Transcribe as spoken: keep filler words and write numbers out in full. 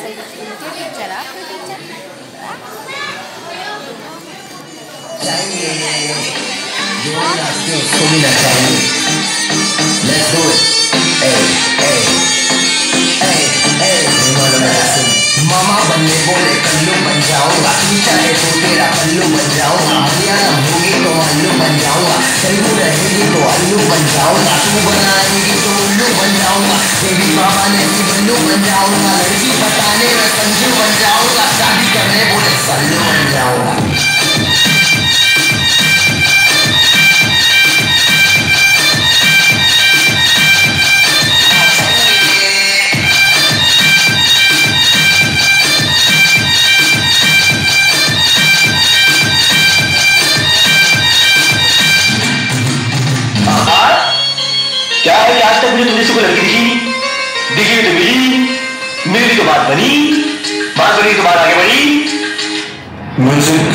उनके टीचर आपके टीचर जो रास्ते उसको भी नचाएंगे। Let's do it. Hey, hey, hey, hey. मामा बनने बोले कल्लू बन जाऊंगा, तू चाहे तो तेरा पल्लू बन जाऊंगा, मलयालम होगी तो अल्लू बन जाऊंगा, तेलुगु रहेगी तो अल्लू बन जाऊंगा, तू बनाएगी तो उल्लू बन जाऊंगा, देवी बाबा ने भी बल्लू बन जाऊंगा, लड़की बताने में संजू बन जाऊंगा, शादी करने बोले सल्लू बन जाऊंगा। क्या है कि आज तक मुझे तुमसे कोई लड़की दिखी दिखी तो मिली मिली तो बात बनी बात बनी तो बात आगे बढ़ी। मुझे